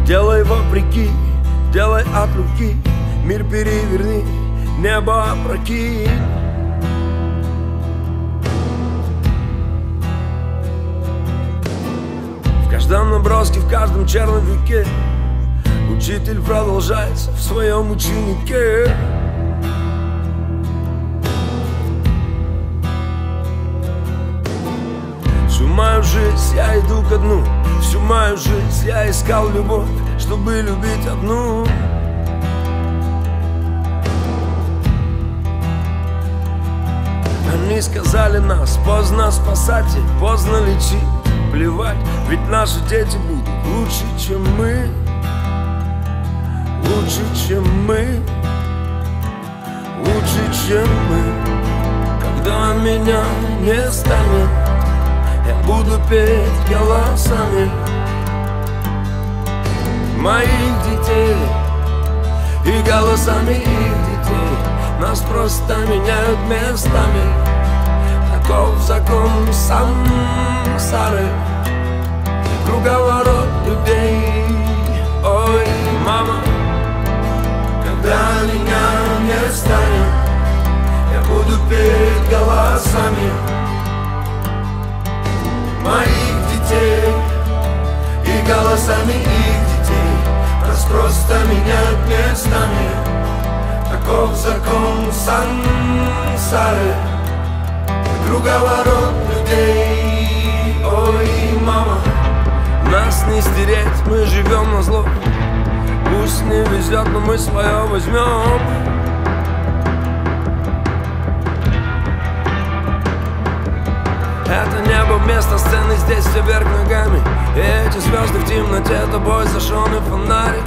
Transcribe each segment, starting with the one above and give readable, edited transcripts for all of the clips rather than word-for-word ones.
Делай вопреки, делай от руки, мир переверни, небо опрокинь. В каждом наброске, в каждом черновике учитель продолжается в своем ученике. Всю мою жизнь я иду ко дну, всю мою жизнь я искал любовь, чтобы любить одну. Они сказали нас, поздно спасать и поздно лечить. Плевать, ведь наши дети будут лучше, чем мы. Лучше, чем мы. Лучше, чем мы. Когда меня не станет, я буду петь голосами моих детей и голосами их детей. Нас просто меняют местами. Таков закон сансары, круговорот людей. Ой, мама, когда меня не станет, я буду петь голосами моих детей и голосами их детей. Нас просто меняют местами. Таков закон сансары, круговорот людей. Ой, мама, нас не стереть, мы живем на зло. Пусть не везет, но мы свое возьмем. Это небо вместо сцены, здесь все вверх ногами. И эти звезды в темноте, тобой зажженный фонарик.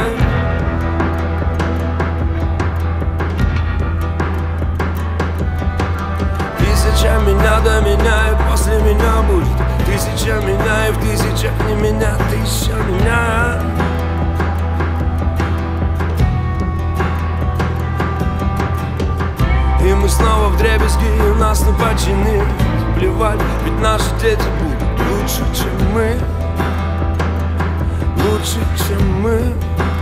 Тысяча меня до меня, и после меня будет тысяча меня, и в тысячах не меня, тысяча меня. И мы снова вдребезги, и нас не починить. Плевать, ведь наши дети будут лучше, чем мы. Лучше, чем мы.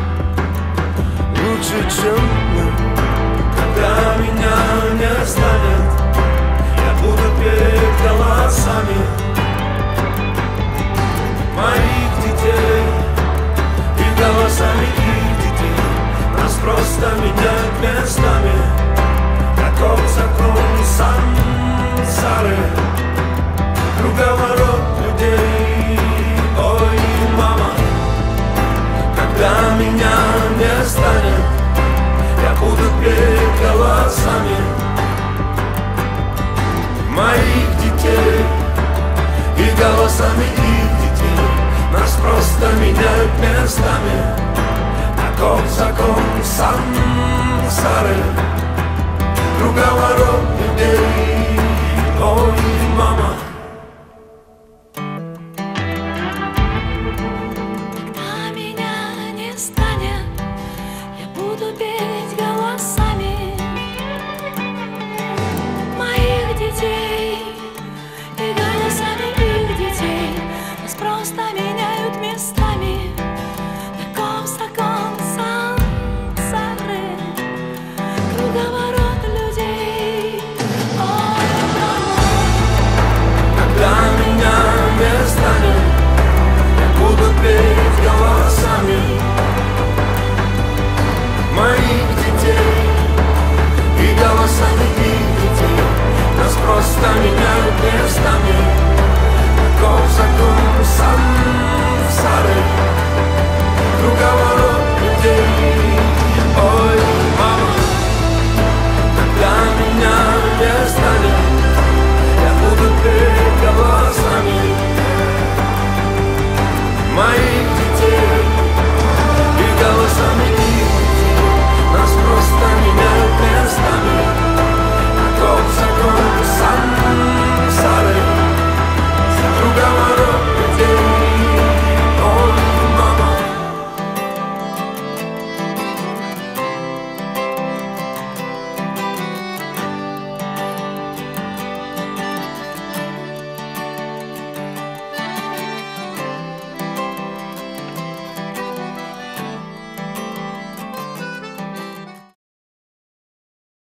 Лучше, чем мы. Когда меня не станет, я буду петь голосами моих детей и голосами их детей. Нас просто меняют местами. Таков закон сансары, круговорот людей. Ой, мама, когда меня не станет, я буду петь голосами моих детей и голосами их детей. Нас просто меняют местами. Таков закон сансары, круговорот